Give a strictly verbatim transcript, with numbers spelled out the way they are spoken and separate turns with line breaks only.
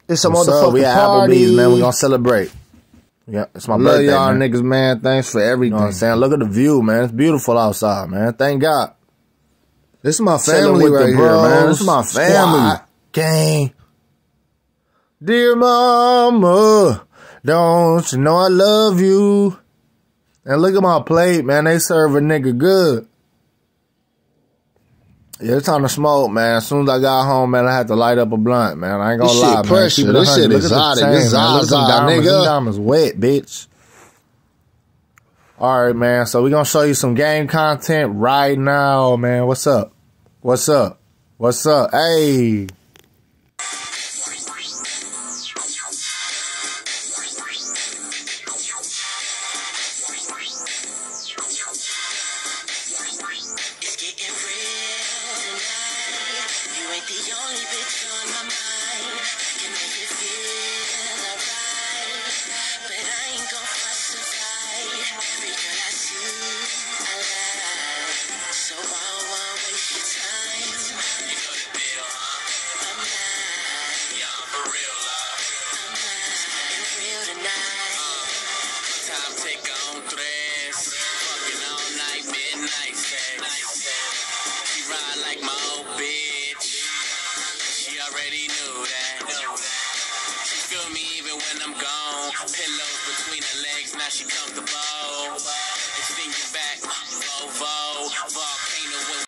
It's a
What's
motherfucking
up? We at
party.
Applebee's, man. We gonna celebrate. Yeah, it's my
Love
birthday,
y'all
man.
niggas, man. Thanks for everything.
You know what I'm saying? Look at the view, man. It's beautiful outside, man. Thank God.
This is my
Chilling
family
with
right
the
here,
bros.
man.
This is my family.
Squad.
Gang. Dear mama, don't you know I love you? And look at my plate, man. They serve a nigga good. Yeah, it's time to smoke, man. As soon as I got home, man, I had to light up a blunt, man. I ain't gonna
This
lie,
shit
man.
pressure.
Keep it
This
one hundred.
shit
Look at the
exotic.
chain,
This
man. Look at them
Zaza,
diamonds.
nigga.
Them diamonds wet, bitch. All right, man. So we gonna show you some game content right now, man. What's up? What's up? What's up? Hey.
It's getting real tonight. You ain't the only bitch on my mind. Can make you feel alright, but I ain't gon' fuss and fight. Every girl I see, I like. So I won't waste your time. You know the deal, huh? I'm not. Yeah, I'm for real, love. I'm not. It's real tonight. Uh, time take on tres. Fucking all night, midnight sex. She ride like my old bitch. She already knew that. She feel me even when I'm gone. Pillows between her legs, now she comfortable. Extend your back, Volvo, volcano.